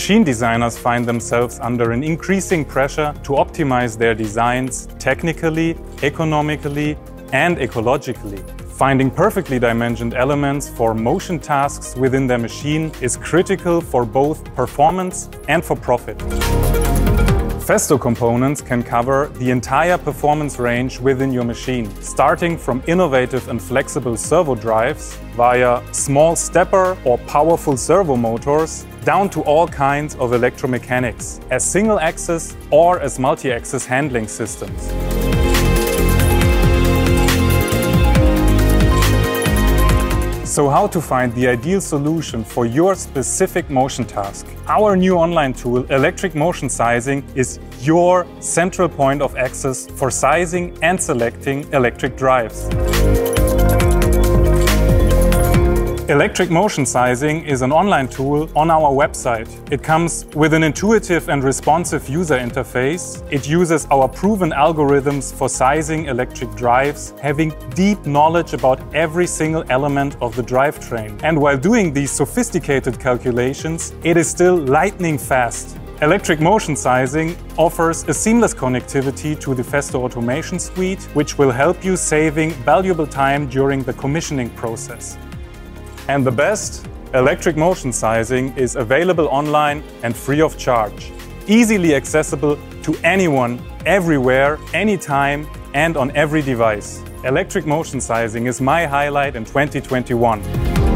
Machine designers find themselves under an increasing pressure to optimize their designs technically, economically, and ecologically. Finding perfectly dimensioned elements for motion tasks within their machine is critical for both performance and for profit. Festo components can cover the entire performance range within your machine, starting from innovative and flexible servo drives via small stepper or powerful servo motors, down to all kinds of electromechanics, as single-axis or as multi-axis handling systems. So how to find the ideal solution for your specific motion task? Our new online tool, Electric Motion Sizing, is your central point of access for sizing and selecting electric drives. Electric Motion Sizing is an online tool on our website. It comes with an intuitive and responsive user interface. It uses our proven algorithms for sizing electric drives, having deep knowledge about every single element of the drivetrain. And while doing these sophisticated calculations, it is still lightning fast. Electric Motion Sizing offers a seamless connectivity to the Festo automation suite, which will help you saving valuable time during the commissioning process. And the best, Electric Motion Sizing is available online and free of charge. Easily accessible to anyone, everywhere, anytime, and on every device. Electric Motion Sizing is my highlight in 2021.